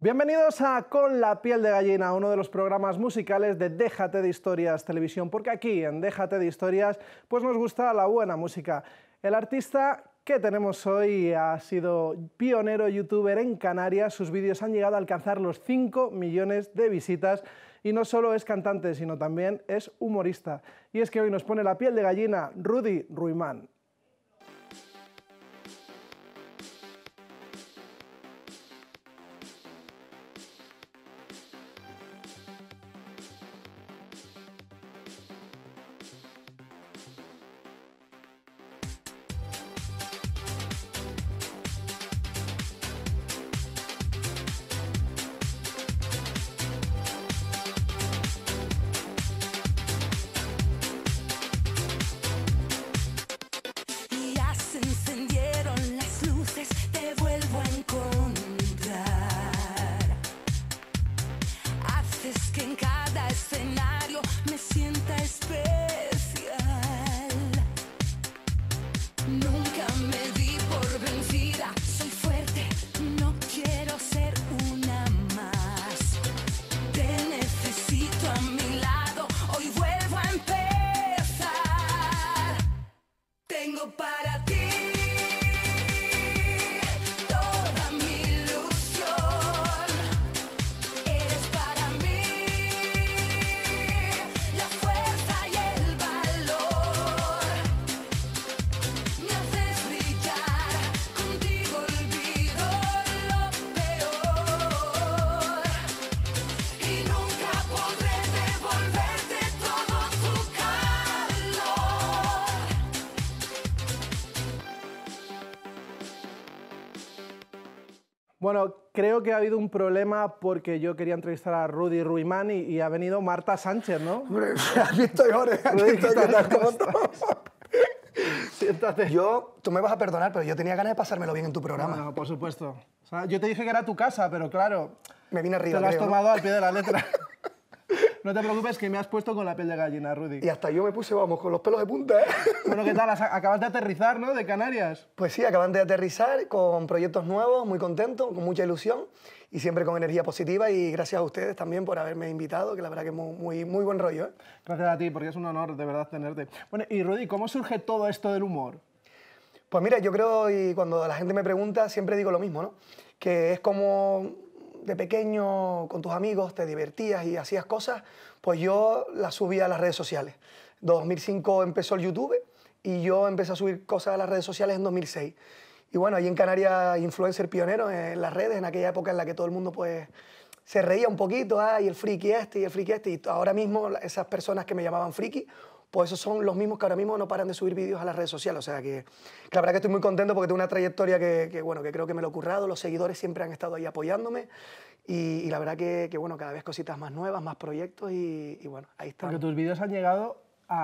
Bienvenidos a Con la piel de gallina, uno de los programas musicales de Déjate de Historias Televisión, porque aquí en Déjate de Historias pues nos gusta la buena música. El artista que tenemos hoy ha sido pionero youtuber en Canarias, sus vídeos han llegado a alcanzar los 5 millones de visitas y no solo es cantante, sino también es humorista. Y es que hoy nos pone la piel de gallina Rudy Ruimán. Bueno, creo que ha habido un problema porque yo quería entrevistar a Rudy Ruimán y ha venido Marta Sánchez, ¿no? Hombre, aquí estoy, Jorge. Aquí Rudy, estoy, ¿qué tal? ¿Cómo estás? Siéntate. Tú me vas a perdonar, pero yo tenía ganas de pasármelo bien en tu programa. No, por supuesto. O sea, yo te dije que era tu casa, pero claro, Me vine arriba, te lo has creo, ¿no? tomado al pie de la letra. No te preocupes, que me has puesto con la piel de gallina, Rudy. Y hasta yo me puse, vamos, con los pelos de punta, ¿eh? Bueno, ¿qué tal? Acabas de aterrizar, ¿no? De Canarias. Pues sí, acaban de aterrizar con proyectos nuevos, muy contento, con mucha ilusión y siempre con energía positiva, y gracias a ustedes también por haberme invitado, que la verdad que es muy buen rollo, ¿eh? Gracias a ti, porque es un honor de verdad tenerte. Bueno, y Rudy, ¿cómo surge todo esto del humor? Pues mira, yo creo, y cuando la gente me pregunta, siempre digo lo mismo, ¿no? Que es como de pequeño, con tus amigos, te divertías y hacías cosas, pues yo las subía a las redes sociales. En 2005 empezó el YouTube y yo empecé a subir cosas a las redes sociales en 2006. Y bueno, ahí en Canarias, influencer pionero en las redes, en aquella época en la que todo el mundo pues se reía un poquito, y el friki este y el friki este, y ahora mismo esas personas que me llamaban friki, pues esos son los mismos que ahora mismo no paran de subir vídeos a las redes sociales. O sea que la verdad que estoy muy contento porque tengo una trayectoria bueno, que creo que me lo he currado, los seguidores siempre han estado ahí apoyándome y la verdad que bueno, cada vez cositas más nuevas, más proyectos y bueno, ahí está. Porque tus vídeos han llegado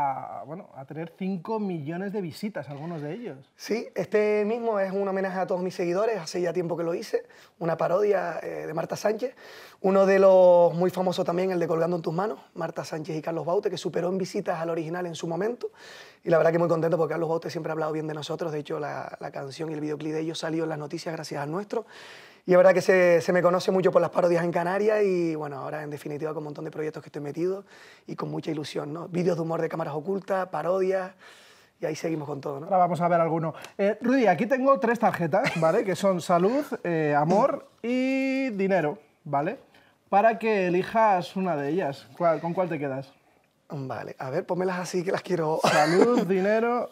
a tener 5 millones de visitas, algunos de ellos. Sí, este mismo es un homenaje a todos mis seguidores, hace ya tiempo que lo hice, una parodia de Marta Sánchez, uno de los muy famosos también, el de Colgando en tus manos, Marta Sánchez y Carlos Baute, que superó en visitas al original en su momento, y la verdad que muy contento porque Carlos Baute siempre ha hablado bien de nosotros, de hecho la canción y el videoclip de ellos salió en las noticias gracias al nuestro, y la verdad que se me conoce mucho por las parodias en Canarias y bueno, ahora en definitiva con un montón de proyectos que estoy metido y con mucha ilusión, ¿no? Vídeos de humor de cámaras ocultas, parodias, y ahí seguimos con todo, ¿no? Ahora vamos a ver alguno. Rudy, aquí tengo 3 tarjetas, ¿vale? Que son salud, amor y dinero, ¿vale? Para que elijas una de ellas. ¿Con cuál te quedas? Vale, a ver, pónmelas así que las quiero... Salud, dinero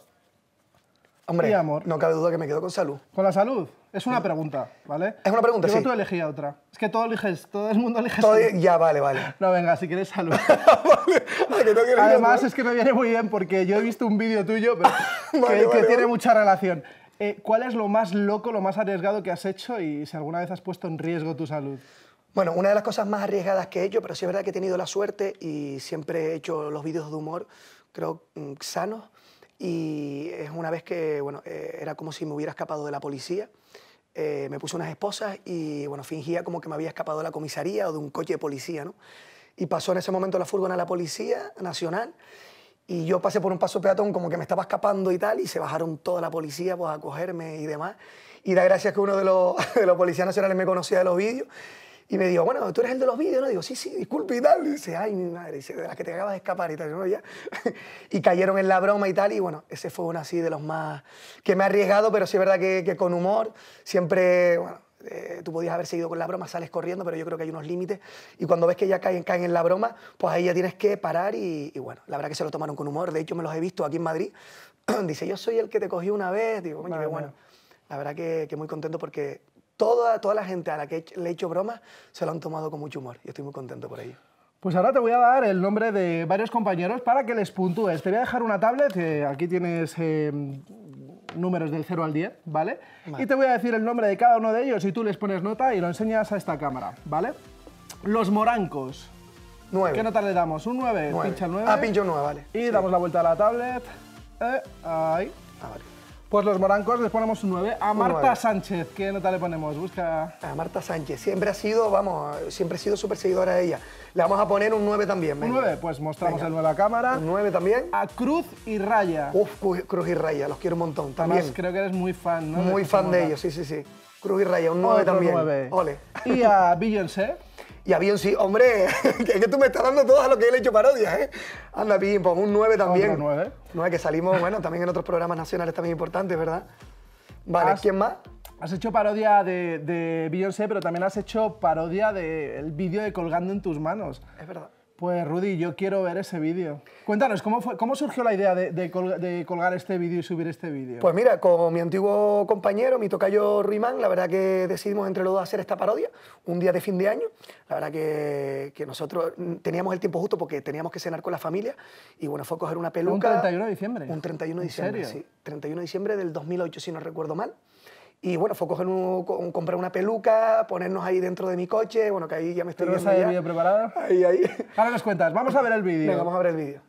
Hombre, y amor. no cabe duda que me quedo con salud. ¿Con la salud? Es una pregunta, ¿vale? Es una pregunta, Luego sí. tú elegías otra. Es que todo el mundo elige Todo, salud. ya, vale. No, venga, si quieres salud. Que no quiero Además, ir, es que me viene muy bien porque yo he visto un vídeo tuyo pero Vale, que tiene vale. mucha relación. ¿Cuál es lo más loco, lo más arriesgado que has hecho y si alguna vez has puesto en riesgo tu salud? Bueno, una de las cosas más arriesgadas que he hecho, pero sí es verdad que he tenido la suerte y siempre he hecho los vídeos de humor, creo, sanos. Y es una vez que, bueno, era como si me hubiera escapado de la policía. Me puse unas esposas y, bueno, fingía como que me había escapado de la comisaría o de un coche de policía, ¿no? Y pasó en ese momento la furgoneta de la Policía Nacional y yo pasé por un paso peatón como que me estaba escapando y tal, y se bajaron toda la policía pues, a cogerme y demás. Y da gracias que uno de los policías nacionales me conocía de los vídeos Y me dijo, bueno, tú eres el de los vídeos, ¿no? Digo, sí, sí, disculpe y tal. Y dice, ay, mi madre, dice, de las que te acabas de escapar y tal, ¿no? Ya. Y cayeron en la broma y tal, y bueno, ese fue uno así de los más... que me ha arriesgado, pero sí es verdad que con humor, siempre, bueno, tú podías haber seguido con la broma, sales corriendo, pero yo creo que hay unos límites, y cuando ves que ya caen en la broma, pues ahí ya tienes que parar y bueno, la verdad que se lo tomaron con humor. De hecho, me los he visto aquí en Madrid. Dice, yo soy el que te cogí una vez. Digo, coño, qué bueno. La verdad que muy contento porque toda la gente a la que le he hecho bromas se lo han tomado con mucho humor y estoy muy contento por ello. Pues ahora te voy a dar el nombre de varios compañeros para que les puntúes. Te voy a dejar una tablet, aquí tienes números del 0 al 10, ¿vale? Y te voy a decir el nombre de cada uno de ellos y tú les pones nota y lo enseñas a esta cámara, ¿vale? Los Morancos. 9. ¿Qué nota le damos? ¿Un 9? Pincha el 9. Ah, pincho 9, vale. Y damos la vuelta a la tablet. Ahí. Ah, vale. Pues los Morancos les ponemos un 9. A Marta 9. Sánchez, ¿qué nota le ponemos? Busca... A Marta Sánchez, siempre ha sido, vamos, siempre he sido súper seguidora de ella. Le vamos a poner un 9 también. ¿Un 9? Pues mostramos el 9 a cámara. Un 9 también. A Cruz y Raya. Uf, Cruz y Raya, los quiero un montón también. Además, creo que eres muy fan, ¿no? Muy fan de ellos, sí, sí, sí. Cruz y Raya, un 9 también. 9. Ole. Y a Beyoncé. Y a Beyoncé, hombre, es que tú me estás dando todas lo que él ha hecho parodias, ¿eh? Anda, Pim, pues un 9 también. Otro 9. 9 que salimos, bueno, también en otros programas nacionales también importantes, ¿verdad? Vale, ¿quién más? Has hecho parodia de Beyoncé, pero también has hecho parodia del vídeo de Colgando en tus manos. Es verdad. Pues, Rudy, yo quiero ver ese vídeo. Cuéntanos, ¿cómo surgió la idea de colgar este vídeo y subir este vídeo? Pues mira, con mi antiguo compañero, mi tocayo Ruimán, la verdad que decidimos entre los dos hacer esta parodia, un día de fin de año. La verdad que nosotros teníamos el tiempo justo porque teníamos que cenar con la familia y bueno, fue coger una peluca... ¿Un 31 de diciembre? Un 31 de diciembre, ¿En serio? sí. 31 de diciembre del 2008, si no recuerdo mal. Y bueno, fue comprar una peluca, ponernos ahí dentro de mi coche, bueno, que ahí ya me estoy viendo ya. ya. ¿El vídeo preparado? Ahí. Ahora nos cuentas, vamos a ver el vídeo. Venga, vamos a ver el vídeo.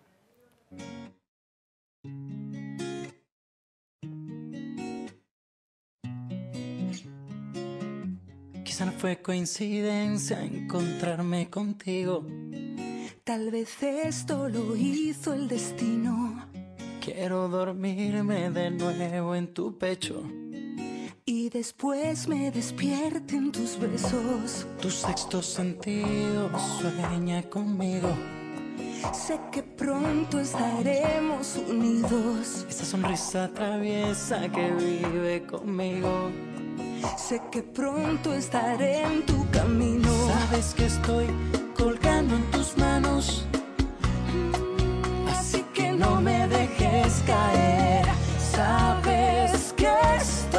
Quizá no fue coincidencia encontrarme contigo. Tal vez esto lo hizo el destino. Quiero dormirme de nuevo en tu pecho. Y después me despierten tus besos. Tu sexto sentido sueña conmigo. Sé que pronto estaremos unidos. Esa sonrisa traviesa que vive conmigo. Sé que pronto estaré en tu camino. Sabes que estoy colgando en tus manos. Así que no me dejes caer. Sabes que estoy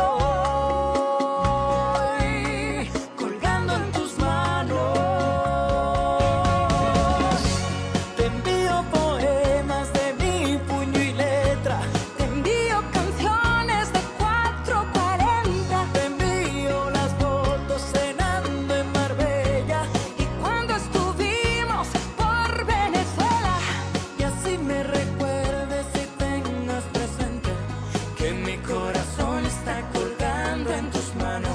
colgando en tus manos. Te envío poemas de mi puño y letra. Te envío canciones de 440. Te envío las fotos cenando en Marbella. Y cuando estuvimos por Venezuela. Y así me recuerdes y tengas presente que mi corazón está colgando en tus manos.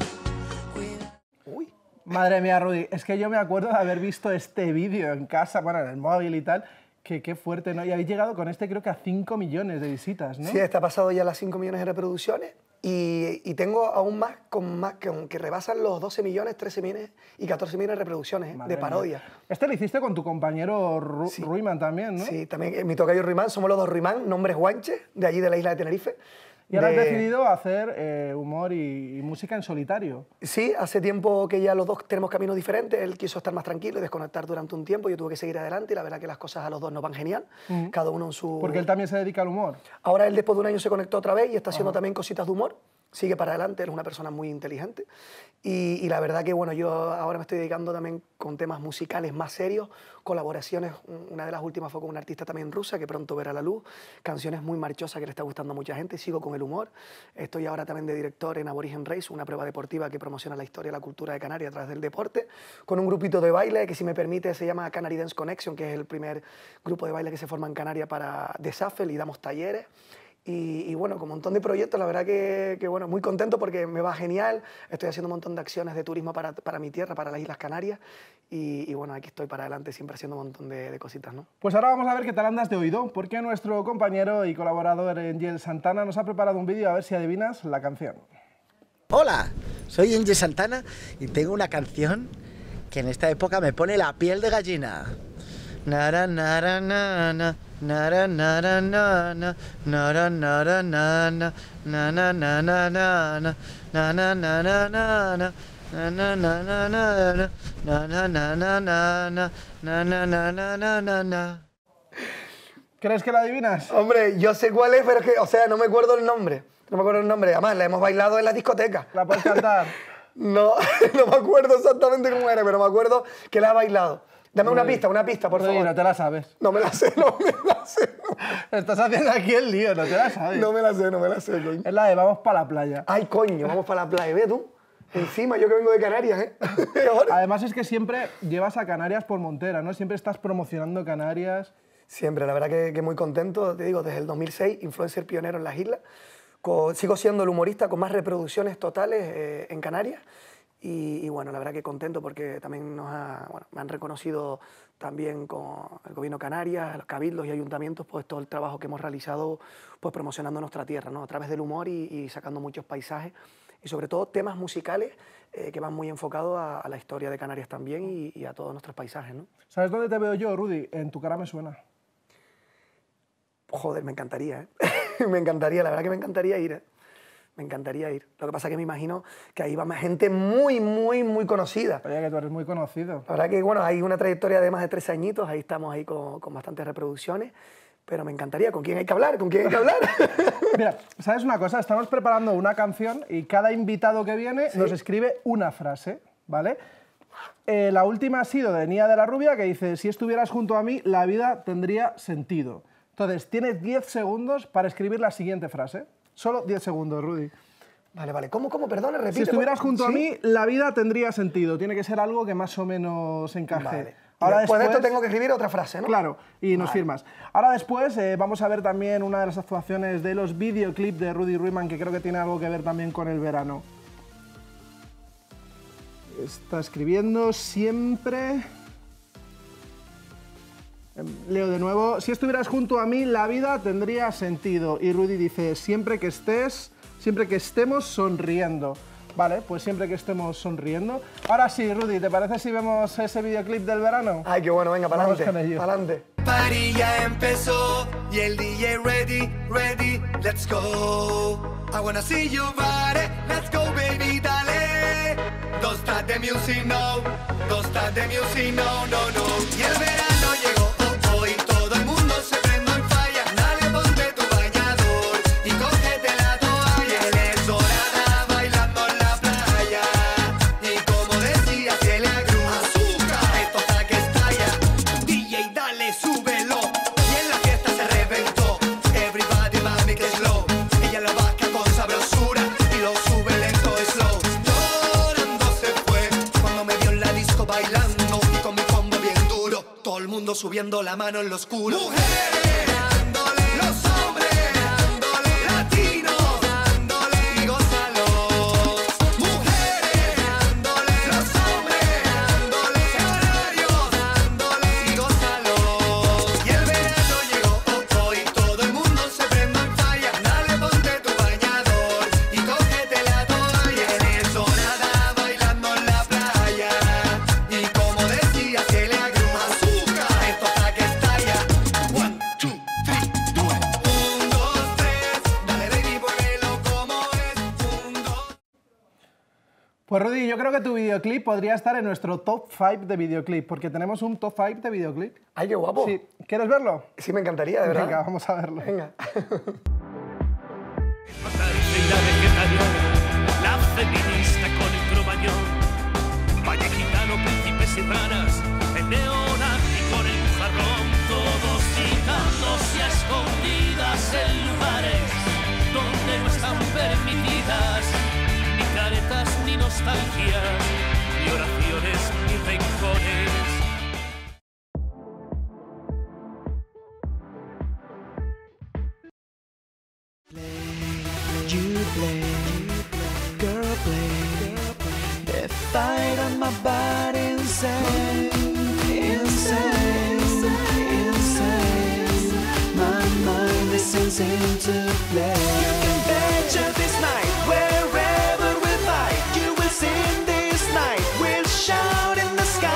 Uy. Madre mía, Rudy, es que yo me acuerdo de haber visto este vídeo en casa, bueno, en el móvil y tal, que qué fuerte, ¿no? Y habéis llegado con este creo que a 5 millones de visitas, ¿no? Sí, está pasado ya las 5 millones de reproducciones y tengo aún más, que rebasan los 12 millones, 13 millones y 14 millones de reproducciones Madre de parodia. mía. Este lo hiciste con tu compañero Ruiman también, ¿no? Sí, también mi tocayo Ruimán, somos los dos Ruimán, nombres guanches, de allí de la isla de Tenerife. Y ahora has decidido hacer humor y música en solitario. Sí, hace tiempo que ya los dos tenemos caminos diferentes. Él quiso estar más tranquilo y desconectar durante un tiempo. Yo tuve que seguir adelante y la verdad que las cosas a los dos nos van genial. Cada uno en su... Porque él también se dedica al humor. Ahora él después de un año se conectó otra vez y está haciendo también cositas de humor. Sigue para adelante, él es una persona muy inteligente. Y la verdad que bueno, yo ahora me estoy dedicando también con temas musicales más serios, colaboraciones. Una de las últimas fue con una artista también rusa que pronto verá la luz. Canciones muy marchosas que le está gustando a mucha gente. Sigo con el humor. Estoy ahora también de director en Aborigen Race, una prueba deportiva que promociona la historia y la cultura de Canarias a través del deporte, con un grupito de baile que, si me permite, se llama Canary Dance Connection, que es el primer grupo de baile que se forma en Canarias de Shuffle, y damos talleres. Y bueno, con un montón de proyectos, la verdad que bueno, muy contento porque me va genial. Estoy haciendo un montón de acciones de turismo para mi tierra, para las Islas Canarias. Y bueno, aquí estoy para adelante, siempre haciendo un montón de cositas, ¿no? Pues ahora vamos a ver qué tal andas de oído, porque nuestro compañero y colaborador Angel Santana nos ha preparado un vídeo a ver si adivinas la canción. Hola, soy Angel Santana y tengo una canción que en esta época me pone la piel de gallina. Nara, nara, nana, nara, nara, nana, nara, nara, nana, nana, nana, nana, nana, nana, nana. Na na na na na na na na na na na na na na na na. ¿Crees que lo adivinas? Hombre, yo sé cuál es, pero es que, o sea, no me acuerdo el nombre. No me acuerdo el nombre. Además, la hemos bailado en la discoteca. ¿La puedes cantar? No, no me acuerdo exactamente cómo era, pero me acuerdo que la ha bailado. Dame una pista, por favor. No te la sabes. No me la sé, no me la sé. Estás haciendo aquí el lío, no te la sabes. No me la sé, coño. Es la de vamos para la playa. Ay, coño, vamos para la playa. Ve tú. Encima, yo que vengo de Canarias, ¿eh? Además es que siempre llevas a Canarias por Montera, ¿no? Siempre estás promocionando Canarias. Siempre, la verdad que muy contento, te digo, desde el 2006, influencer pionero en las islas. Sigo siendo el humorista con más reproducciones totales en Canarias. Y bueno, la verdad que contento porque también me han reconocido también con el gobierno de Canarias, los cabildos y ayuntamientos, pues todo el trabajo que hemos realizado pues promocionando nuestra tierra, ¿no? A través del humor y sacando muchos paisajes. Y sobre todo temas musicales que van muy enfocados a la historia de Canarias también y a todos nuestros paisajes, ¿no? ¿Sabes dónde te veo yo, Rudy? En Tu cara me suena. Joder, me encantaría, ¿eh? Me encantaría, la verdad que me encantaría ir, ¿eh? Me encantaría ir. Lo que pasa es que me imagino que ahí va más gente muy conocida. Oye, que tú eres muy conocido. La verdad que, bueno, hay una trayectoria de más de 13 añitos, ahí estamos ahí con bastantes reproducciones. Pero me encantaría. ¿Con quién hay que hablar? ¿Con quién hay que hablar? Mira, ¿sabes una cosa? Estamos preparando una canción y cada invitado que viene nos escribe una frase, ¿vale? La última ha sido de Nia de la Rubia, que dice: si estuvieras junto a mí, la vida tendría sentido. Entonces, tienes 10 segundos para escribir la siguiente frase. Solo 10 segundos, Rudy. Vale. ¿Cómo? Perdona, repite. Si estuvieras junto a mí, la vida tendría sentido. Tiene que ser algo que más o menos encaje. Vale. Ahora después de esto tengo que escribir otra frase, ¿no? Claro, y nos firmas. Ahora después vamos a ver también una de las actuaciones de los videoclips de Rudy Ruiman, que creo que tiene algo que ver también con el verano. Está escribiendo siempre... Leo de nuevo. Si estuvieras junto a mí, la vida tendría sentido. Y Rudy dice: siempre que estemos sonriendo. Vale, pues siempre que estemos sonriendo. Ahora sí, Rudy, ¿te parece si vemos ese videoclip del verano? Ay, qué bueno, venga, para Vamos adelante. con ello. El party ya empezó y el DJ ready, let's go. I wanna see you body, let's go baby, dale. Don't start the music, no. Don't start the music, no. Y el verano llegó, hoy todo el mundo se prende en falla. Dale, ponte tu bañador y cógete la toalla. El sol bailando en la playa y como decía Celia Cruz, azúcar, esto está que estalla. DJ, dale, súbelo y en la fiesta se reventó. Everybody mami que slow. Ella lo vaca con sabrosura y lo sube lento slow. Llorando se fue cuando me vio en la disco bailando y con mi combo bien duro. Todo el mundo subiendo la mano en lo oscuro. Mujeres dándole, los hombres dándole, latinos dándole y gózalo. Mujeres dándole, los hombres dándole, canarios dándole y gózalo. Y el verano llegó, hoy todo el mundo se prende en falla. Dale, ponte tu bañador y cógete la toalla. En eso nada, bailando en la playa y como decía Celia Cruz, azúcar, esto está que estalla. 1, 2, 3, 2, 1, 2, 3, dale baby, muévelo como es. 1, 2. Pues Rudy, yo creo que tu videoclip podría estar en nuestro top 5 de videoclip, porque tenemos un top 5 de videoclip. Ay, qué guapo. Sí. ¿Quieres verlo? Sí, me encantaría, de verdad. Venga, vamos a verlo. Venga. La vegetariana, la feminista con el cromañón, valle gitano, príncipes y ranas, el neonazi con el bujarrón, todos citándose a escondidas en lugares donde no están permitidas ni caretas ni nostalgias, ni oraciones ni rencores. You play, girl play. The fight on my body insane, insane, insane. My mind is insane to play. You can venture this night wherever we fight. You will sing this night. We'll shout in the sky.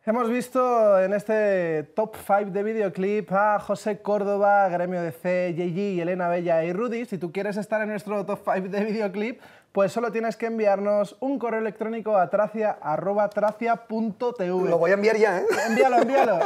Hemos visto en este top 5 de videoclip a José Córdoba, Gremio DC, JG, Elena Bella y Rudy. Si tú quieres estar en nuestro top 5 de videoclip, pues solo tienes que enviarnos un correo electrónico a tracia@tracia.tv. Lo voy a enviar ya, ¿eh? Envíalo.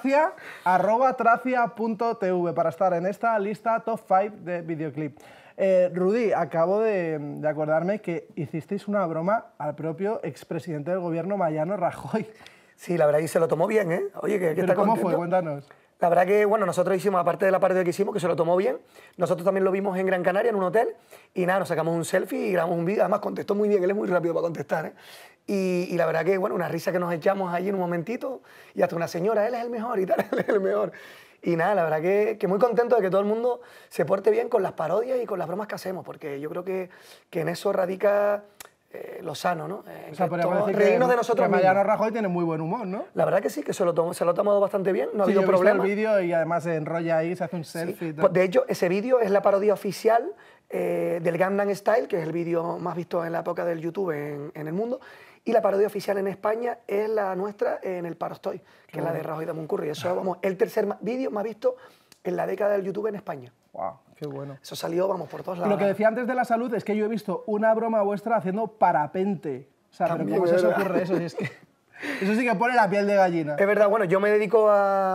tracia@tracia.tv para estar en esta lista top 5 de videoclip. Rudy, acabo de acordarme que hicisteis una broma al propio expresidente del gobierno, Mariano Rajoy. Sí, la verdad que se lo tomó bien, ¿eh? Oye, que ¿Pero está cómo contento. fue? Cuéntanos. La verdad que, bueno, nosotros hicimos, aparte de la parte que hicimos, que se lo tomó bien, nosotros también lo vimos en Gran Canaria, en un hotel, y nada, nos sacamos un selfie y grabamos un vídeo. Además, contestó muy bien, él es muy rápido para contestar, ¿eh? Y la verdad que, bueno, una risa que nos echamos allí en un momentito, y hasta una señora, él es el mejor y tal, él es el mejor. Y nada, la verdad que muy contento de que todo el mundo se porte bien con las parodias y con las bromas que hacemos, porque yo creo que en eso radica lo sano, ¿no? O sea, podríamos decir reírnos que, de nosotros que Mariano mismos. Rajoy tiene muy buen humor, ¿no? La verdad que sí, que se lo ha tomado bastante bien, no ha Sí, habido yo he visto problema. el vídeo y además se enrolla ahí, se hace un selfie. Y tal. Pues, de hecho, ese vídeo es la parodia oficial del Gangnam Style, que es el vídeo más visto en la época del YouTube en el mundo, y la parodia oficial en España es la nuestra en el Paro Estoy, que es la de Rajoy de Muncurri. Eso es, vamos, el tercer vídeo más visto en la década del YouTube en España. Wow, qué bueno. Eso salió, vamos, por todos Y lados. lo que decía antes de la salud es que yo he visto una broma vuestra haciendo parapente. O sea, También, ¿pero cómo se os ¿verdad? ocurre eso? Si es que eso sí que pone la piel de gallina. Es verdad, bueno, yo me dedico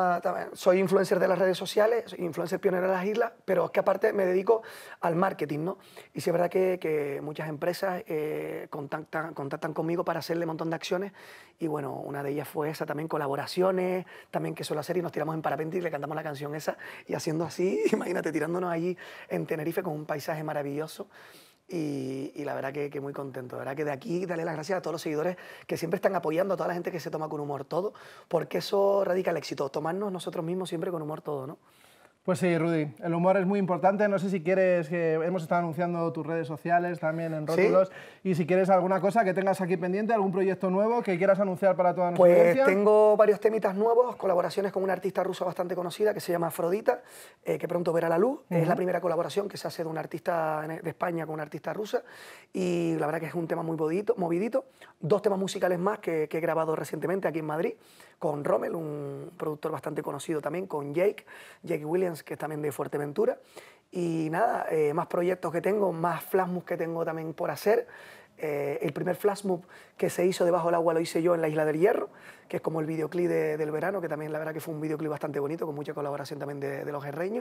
soy influencer de las redes sociales, soy influencer pionero de las islas, pero es que aparte me dedico al marketing, ¿no? Y sí es verdad que muchas empresas contactan conmigo para hacerle un montón de acciones y bueno, una de ellas fue esa, también colaboraciones, también que suelo hacer y nos tiramos en parapente y le cantamos la canción esa y haciendo así, imagínate, tirándonos allí en Tenerife con un paisaje maravilloso. Y la verdad que muy contento. La verdad que de aquí darle las gracias a todos los seguidores que siempre están apoyando, a toda la gente que se toma con humor todo, porque eso radica el éxito, tomarnos nosotros mismos siempre con humor todo, ¿no? Pues sí, Rudy, el humor es muy importante. No sé si quieres, que hemos estado anunciando tus redes sociales también en Rótulos, y si quieres alguna cosa que tengas aquí pendiente, algún proyecto nuevo que quieras anunciar para toda nuestra Pues audiencia. tengo varios temitas nuevos, colaboraciones con una artista rusa bastante conocida que se llama Afrodita, que pronto verá la luz. Es la primera colaboración que se hace de un artista de España con una artista rusa y la verdad que es un tema muy movidito. 2 temas musicales más que he grabado recientemente aquí en Madrid, con Rommel, un productor bastante conocido también, con Jake Williams, que es también de Fuerteventura. Y nada, más proyectos que tengo, más flash mobs que tengo también por hacer. El primer flash mob que se hizo debajo del agua lo hice yo en la Isla del Hierro, que es como el videoclip del verano, que también la verdad que fue un videoclip bastante bonito, con mucha colaboración también de los herreños.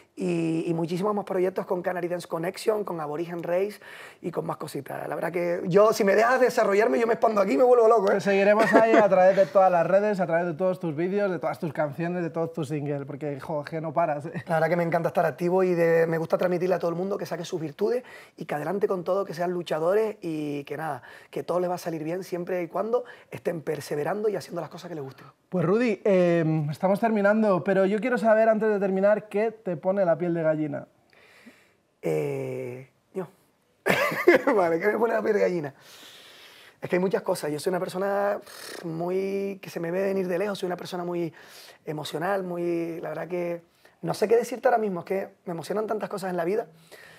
Y muchísimos más proyectos con Canary Dance Connection, con Aborigen Race y con más cositas. La verdad que yo, si me dejas desarrollarme, yo me expando aquí y me vuelvo loco, ¿eh? Te seguiremos ahí a través de todas las redes, a través de todos tus vídeos, de todas tus canciones, de todos tus singles, porque, joder, que no paras, ¿eh? La verdad que me encanta estar activo y me gusta transmitirle a todo el mundo que saque sus virtudes y que adelante con todo, que sean luchadores y que nada, que todo les va a salir bien siempre y cuando estén perseverando y haciendo las cosas que les gusten. Pues Rudy, estamos terminando, pero yo quiero saber antes de terminar qué te pone la piel de gallina. Yo. Vale, ¿qué me pone la piel de gallina? Es que hay muchas cosas. Yo soy una persona que se me ve venir de lejos, soy una persona muy emocional, la verdad que no sé qué decirte ahora mismo, es que me emocionan tantas cosas en la vida.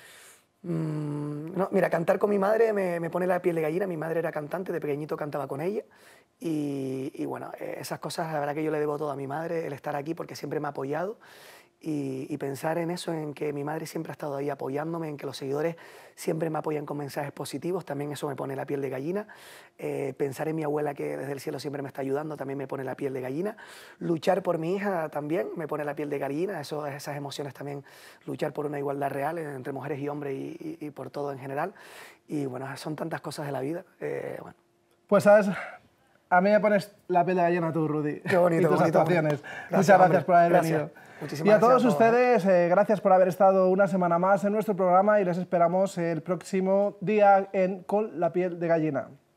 No, mira, cantar con mi madre me pone la piel de gallina. Mi madre era cantante, de pequeñito cantaba con ella y bueno, esas cosas la verdad que yo le debo todo a mi madre, el estar aquí porque siempre me ha apoyado y pensar en eso, en que mi madre siempre ha estado ahí apoyándome, en que los seguidores siempre me apoyan con mensajes positivos, también eso me pone la piel de gallina. Pensar en mi abuela que desde el cielo siempre me está ayudando, también me pone la piel de gallina. Luchar por mi hija también me pone la piel de gallina, esas emociones también, luchar por una igualdad real entre mujeres y hombres y por todo en general. Y bueno, son tantas cosas de la vida. Bueno. Pues sabes, a mí me pones la piel de gallina tú, Rudy. Qué bonito, y tus bonito, actuaciones. gracias, Muchas gracias hombre. por haber Gracias. venido. Muchísimas Y a gracias todos a todos, ustedes, gracias por haber estado una semana más en nuestro programa y les esperamos el próximo día Con la piel de gallina.